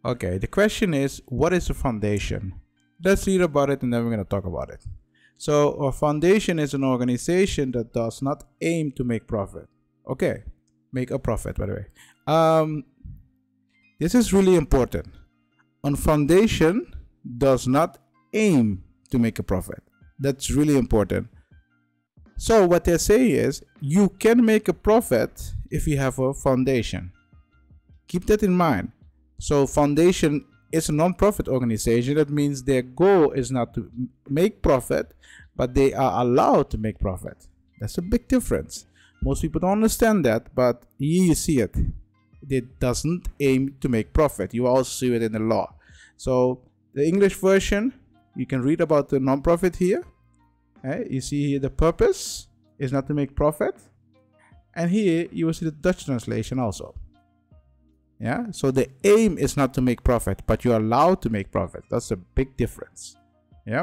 Okay, the question is, what is a foundation? Let's read about it and then we're going to talk about it. So a foundation is an organization that does not aim to make profit. Okay, make a profit, by the way. This is really important. A foundation does not aim to make a profit. That's really important. So what they say is, you can make a profit if you have a foundation. Keep that in mind. So foundation is a non-profit organization. That means their goal is not to make profit, but they are allowed to make profit. That's a big difference. Most people don't understand that, but here you see it. It doesn't aim to make profit. You also see it in the law. So the English version, you can read about the non-profit here. You see here the purpose is not to make profit. And here you will see the Dutch translation also. Yeah, so the aim is not to make profit, but you're allowed to make profit. That's a big difference. Yeah.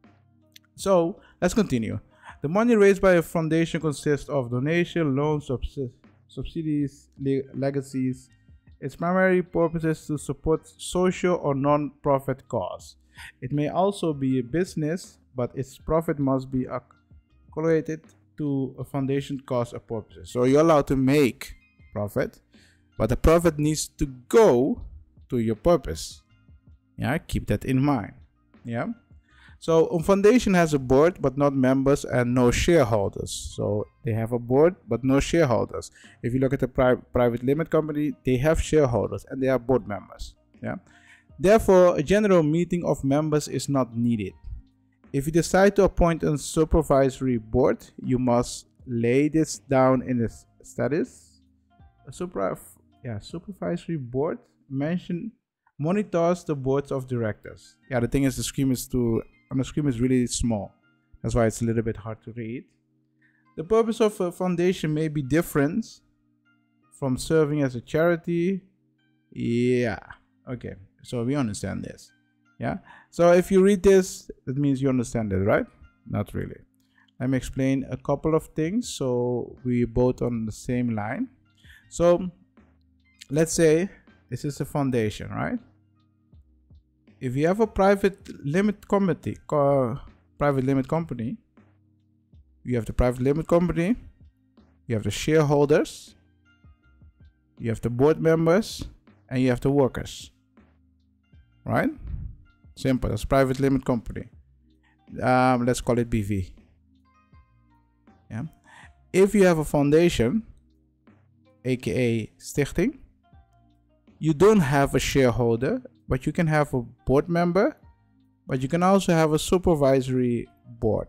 So let's continue. The money raised by a foundation consists of donation, loans, subsidies, legacies. Its primary purpose is to support social or non-profit cause. It may also be a business, but its profit must be correlated to a foundation cause or purposes. So you're allowed to make profit, but the profit needs to go to your purpose. Yeah, keep that in mind. Yeah. So a foundation has a board, but not members and no shareholders. So they have a board, but no shareholders. If you look at the private limited company, they have shareholders and they are board members. Yeah. Therefore, a general meeting of members is not needed. If you decide to appoint a supervisory board, you must lay this down in the status. A supervisory board monitors the boards of directors. Yeah, the thing is, the screen is on the screen is really small. That's why it's a little bit hard to read. The purpose of a foundation may be different from serving as a charity. Yeah, okay, so we understand this. Yeah, so if you read this, that means you understand it, right? Not really. Let me explain a couple of things so we both on the same line. So let's say this is a foundation, right? If you have a private limited company, you have the private limited company, you have the shareholders, you have the board members, and you have the workers, right? Simple. That's private limited company. Let's call it BV. Yeah. If you have a foundation, aka stichting, you don't have a shareholder, but you can have a board member, but you can also have a supervisory board.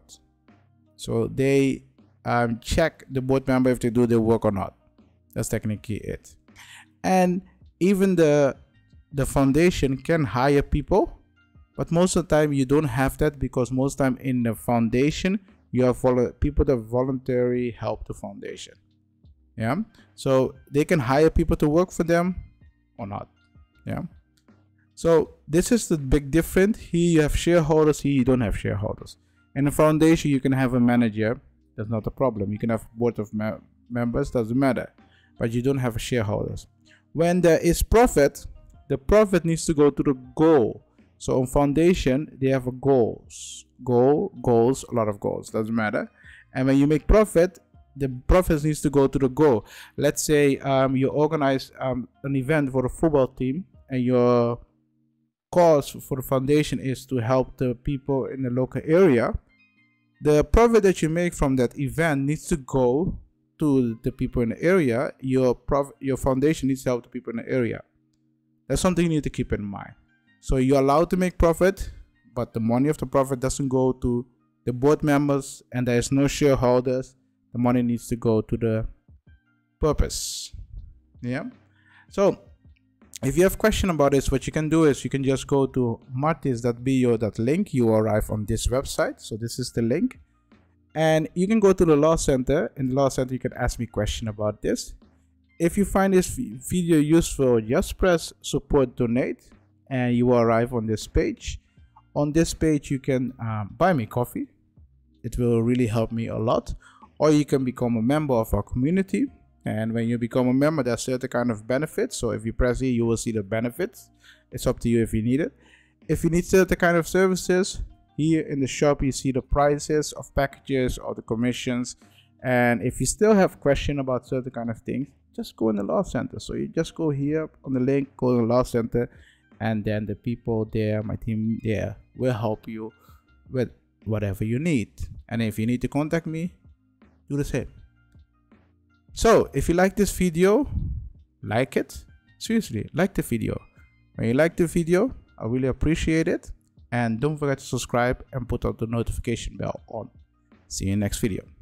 So they check the board member if they do their work or not. That's technically it. And even the foundation can hire people, but most of the time you don't have that, because most of the time in the foundation you have people that voluntarily help the foundation. Yeah, so they can hire people to work for them or not. Yeah, so this is the big difference. Here you have shareholders, here you don't have shareholders. In a foundation you can have a manager, that's not a problem. You can have a board of members, doesn't matter, but you don't have shareholders. When there is profit, the profit needs to go to the goal. So on foundation they have a goals, a lot of goals, doesn't matter. And when you make profit, the profits needs to go to the goal. Let's say you organize an event for a football team, and your cause for the foundation is to help the people in the local area. The profit that you make from that event needs to go to the people in the area. Your foundation needs to help the people in the area. That's something you need to keep in mind. So you're allowed to make profit, but the money of the profit doesn't go to the board members, and there is no shareholders. The money needs to go to the purpose. Yeah. So if you have a question about this, what you can do is you can just go to martis.bio.link. You arrive on this website. So this is the link, and you can go to the Law Center. In the Law Center you can ask me a question about this. If you find this video useful, just press support donate and you will arrive on this page. On this page you can buy me coffee. It will really help me a lot. Or you can become a member of our community. And when you become a member, there's certain kind of benefits. So if you press here, you will see the benefits. It's up to you if you need it. If you need certain kind of services, here in the shop you see the prices of packages or the commissions. And if you still have question about certain kind of things, just go in the Law Center. So you just go here on the link, go to the Law Center, and then the people there, my team there, will help you with whatever you need. And if you need to contact me, do the same. So if you like this video, like it. Seriously, like the video. When you like the video, I really appreciate it. And don't forget to subscribe and put on the notification bell on. See you in the next video.